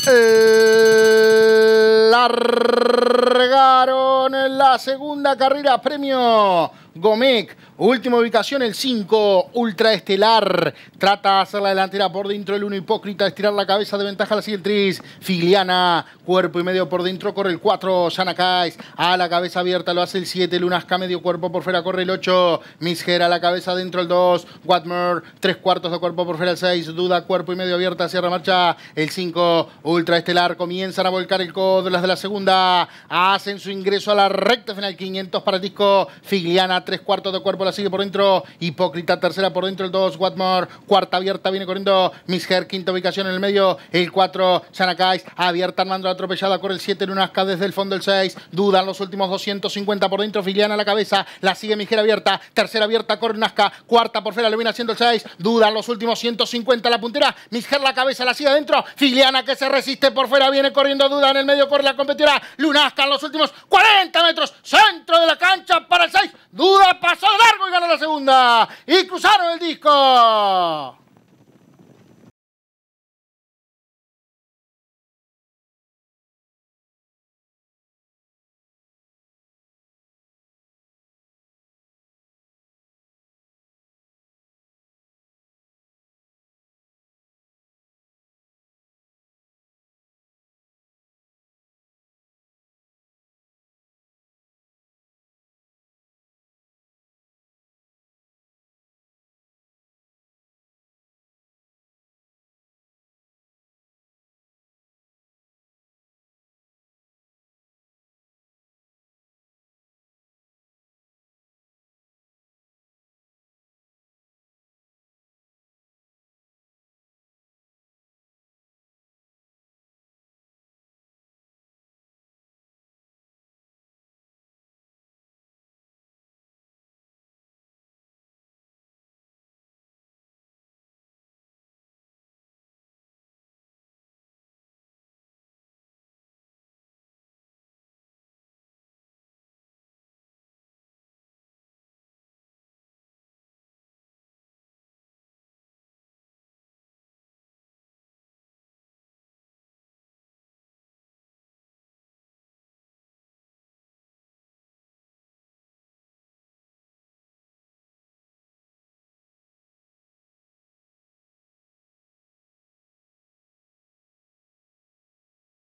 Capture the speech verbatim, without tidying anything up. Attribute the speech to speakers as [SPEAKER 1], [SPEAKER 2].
[SPEAKER 1] Largaron la segunda carrera, premio Gomec. Última ubicación, el cinco, Ultra Estelar. Trata de hacer la delantera por dentro, el uno, Hipócrita. Estirar la cabeza de ventaja, la sigue el tres, Filiana. Cuerpo y medio por dentro, corre el cuatro, Yanakais. A la cabeza abierta lo hace el siete, Lunasca. Medio cuerpo por fuera, corre el ocho, Misger. A la cabeza dentro el dos, Watmer. Tres cuartos de cuerpo por fuera el seis, Duda. Cuerpo y medio abierta, cierra marcha el cinco, Ultra Estelar. Comienzan a volcar el codo las de la segunda. Hacen su ingreso a la recta final, quinientos para el disco. Filiana, tres cuartos de cuerpo, la sigue por dentro, Hipócrita. Tercera por dentro el dos, Watmore. Cuarta abierta, viene corriendo Misger. Quinta ubicación en el medio, el cuatro, Yanakais. Abierta, Armando atropellada, corre el siete, Lunasca desde el fondo el seis. Dudan los últimos doscientos cincuenta por dentro, Filiana a la cabeza, la sigue Misger abierta. Tercera abierta, corre Nazca. Cuarta por fuera, lo viene haciendo el seis. Dudan los últimos ciento cincuenta la puntera. Misger la cabeza, la sigue adentro. Filiana que se resiste por fuera, viene corriendo Duda en el medio, corre la competidora. Lunasca en los últimos cuarenta metros, centro de la cancha para el seis. Duda pasó de largo y ganó la segunda. Y cruzaron el disco.